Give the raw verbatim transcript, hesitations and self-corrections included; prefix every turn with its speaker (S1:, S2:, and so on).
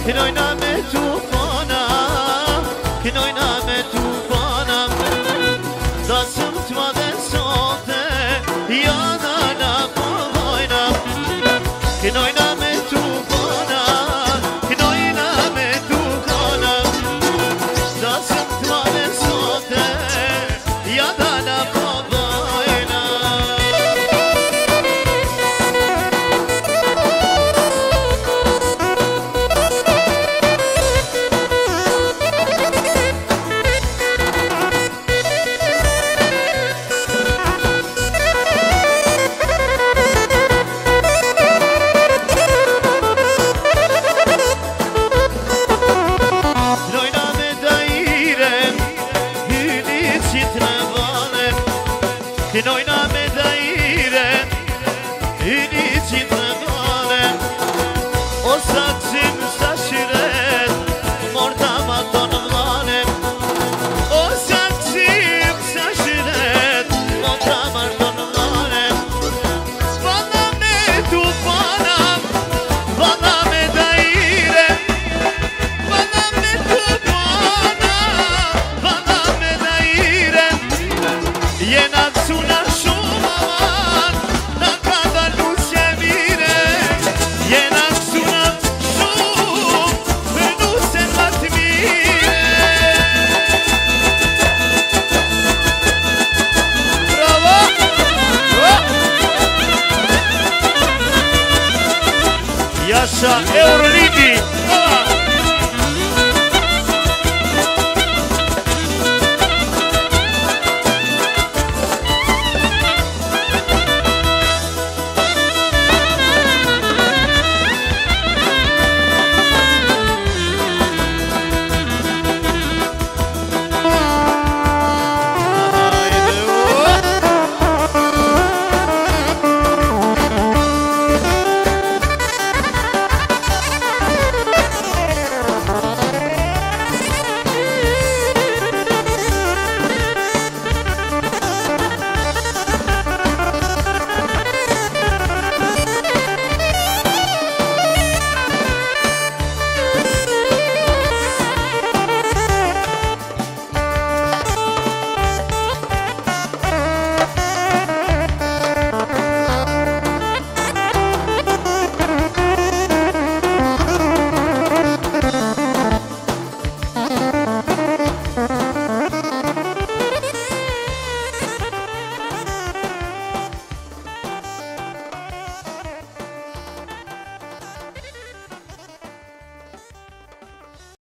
S1: Che noi name tu fana, che noi name tu fana. Da sunt ma de sote, ya na na koina. Che noi name tu fana, che noi name tu fana. Da sunt ma de sote, ya na na koina. Che noi name da ire, inizi trebale. O saksim saširet, morda ma to navlane. O saksim saširet, morda ma to navlane. Vana me tu vana, vana me da ire. Vana me tu vana, vana me da ire. Jena suna shumë avan, na kada lusje mire. Jena suna shumë, për nuse më të mire. Bravo! Jasha Euroligi!